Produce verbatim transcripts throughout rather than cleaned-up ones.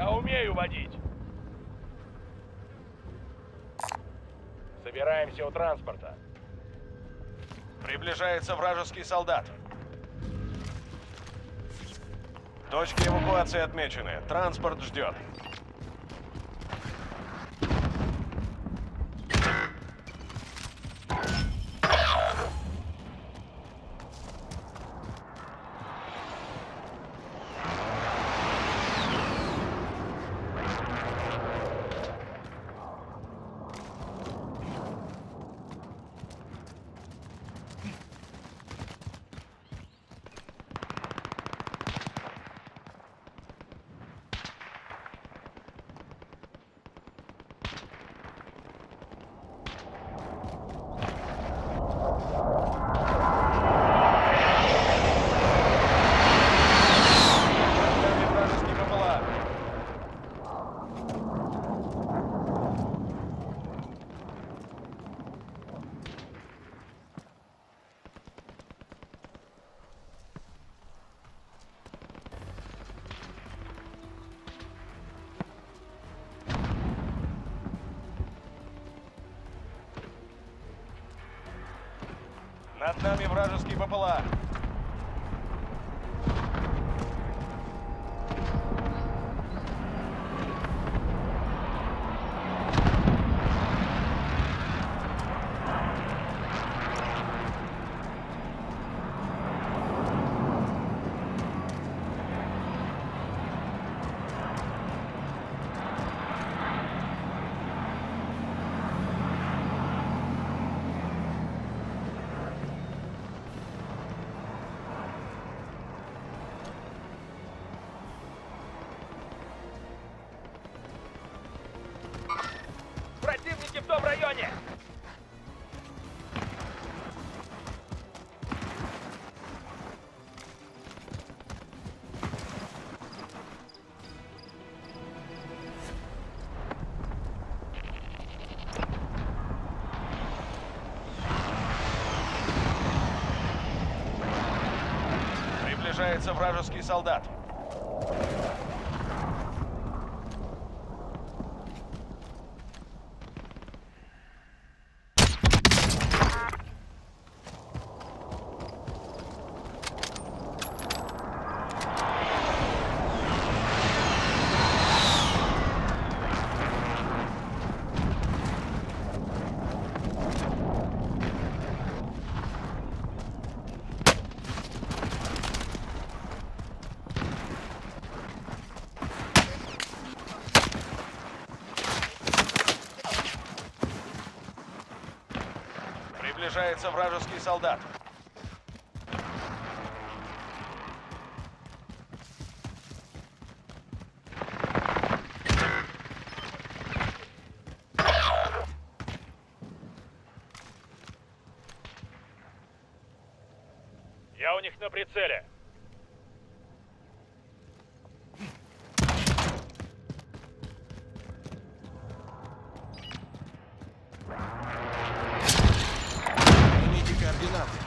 Я умею водить. Собираемся у транспорта. Приближается вражеский солдат. Точки эвакуации отмечены. Транспорт ждет. Над нами вражеский БПЛА. Противники в том районе! Приближается вражеский солдат. Приближается вражеский солдат. Я у них на прицеле. Координаты.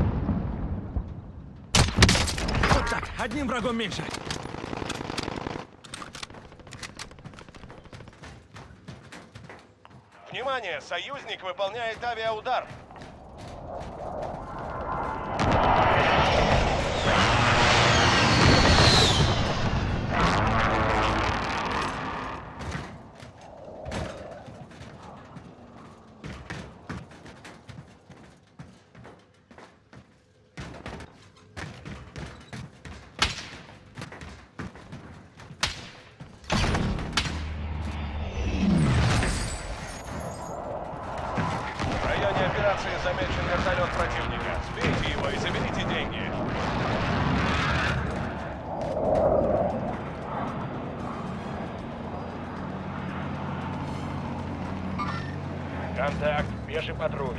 Одним врагом меньше. Внимание! Союзник выполняет авиаудар! В районе операции замечен вертолет противника. Сбейте его и заберите деньги. Контакт, пеший патруль.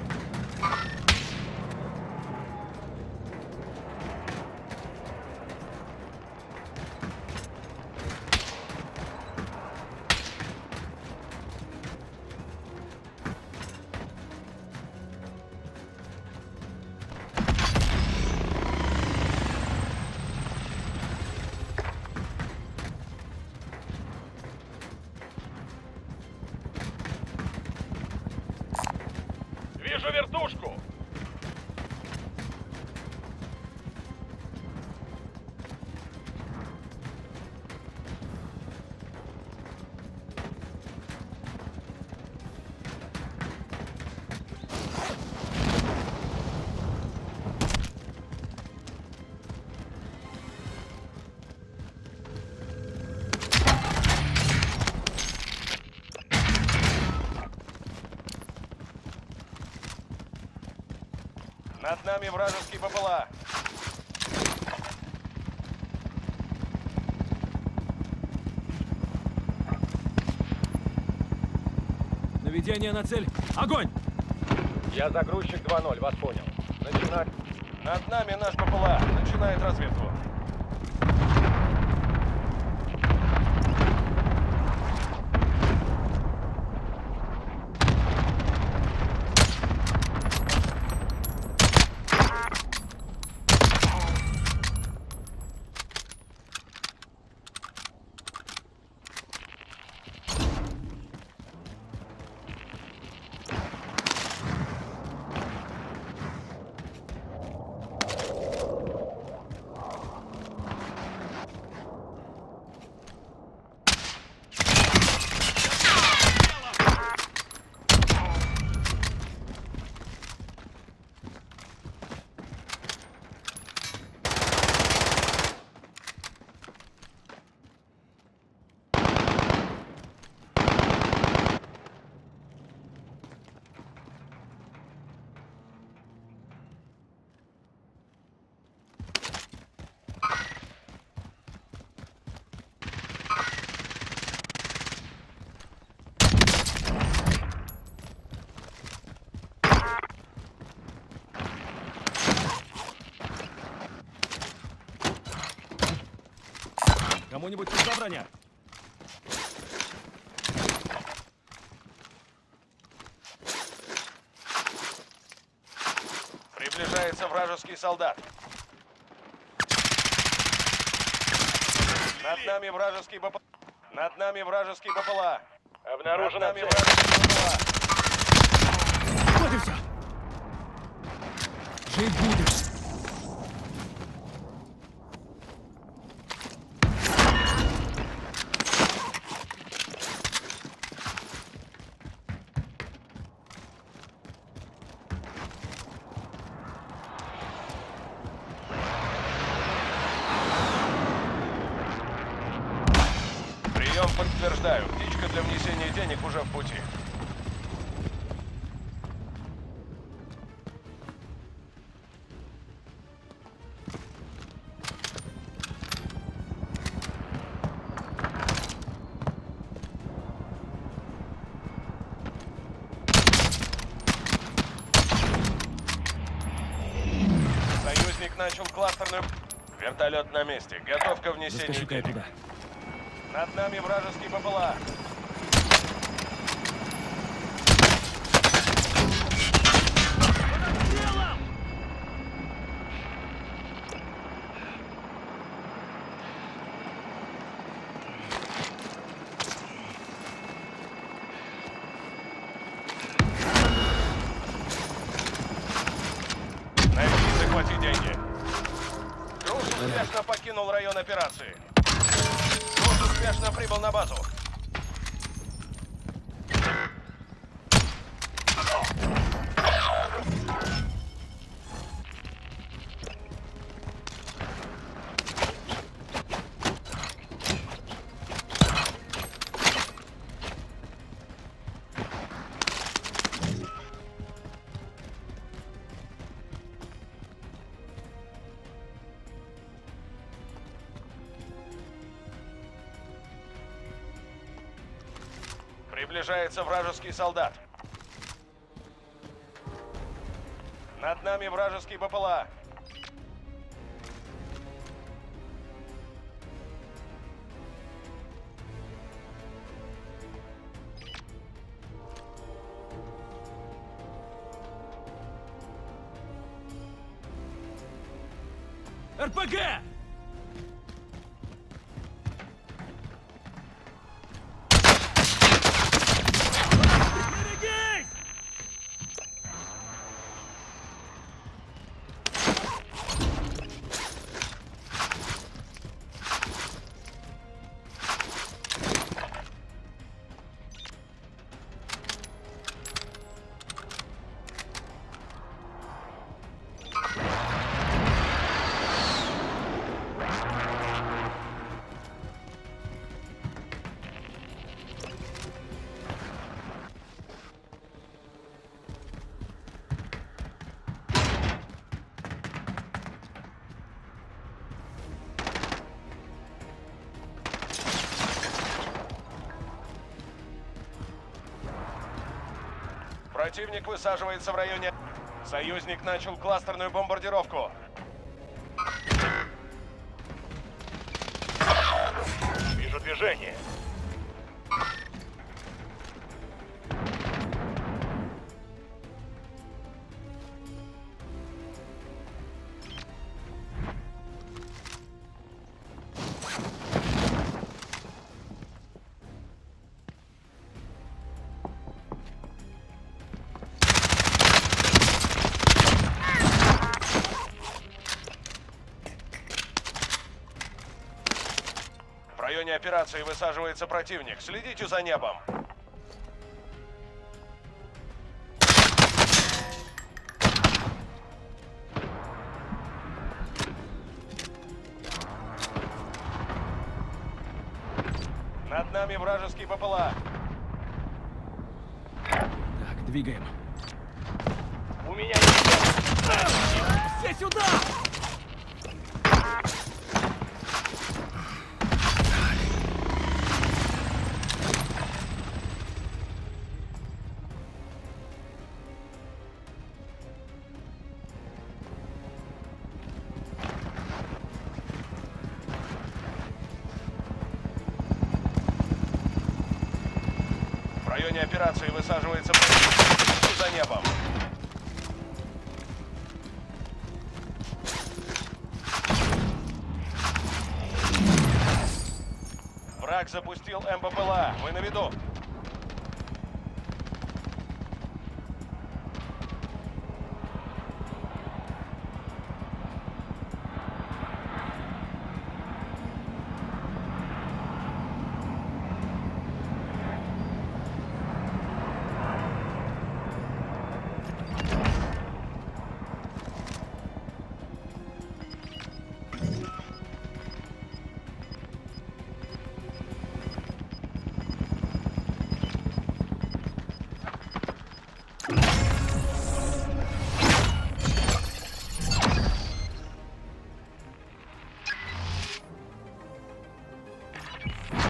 Вижу вертушку! Над нами вражеский БПЛА. Наведение на цель. Огонь! Я загрузчик два ноль, вас понял. Начинать. Над нами наш БПЛА. Начинает разведку. Кому-нибудь нужна броня? Приближается вражеский солдат. Над нами вражеский БПЛА. Над нами вражеский БПЛА. Над Обнаружена нами цель. вражеский БПЛА. Вот и все. Жить будешь. Прием подтверждаю. Птичка для внесения денег уже в пути. Союзник начал кластерную... Вертолет на месте. Готов ко внесению Заскочу-ка я денег. туда. Над нами вражеский БПЛА. покинул район операции. Бот успешно прибыл на базу. Приближается вражеский солдат. Над нами вражеский БПЛА. РПГ! Берегись! Противник высаживается в районе. Союзник начал кластерную бомбардировку. Вижу движение. В районе операции высаживается противник. Следите за небом. Над нами вражеский БПЛА. Так, двигаем. У меня есть... Все сюда! В районе операции высаживается противник. За небом. Враг запустил МБПЛА. Мы на виду.